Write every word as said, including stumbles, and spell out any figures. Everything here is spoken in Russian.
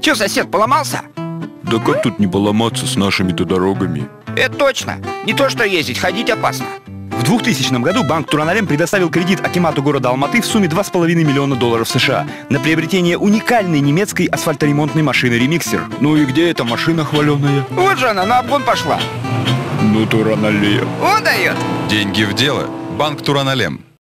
Че, сосед, поломался? Да как тут не поломаться с нашими-то дорогами? Это точно. Не то что ездить, ходить опасно. В двухтысячном году банк Туранолем предоставил кредит акимату города Алматы в сумме два с половиной миллиона долларов США на приобретение уникальной немецкой асфальторемонтной машины «Ремиксер». Ну и где эта машина хваленая? Вот же она, на обгон пошла. Ну, Туранолем. Он дает. Деньги в дело. Банк Туранолем.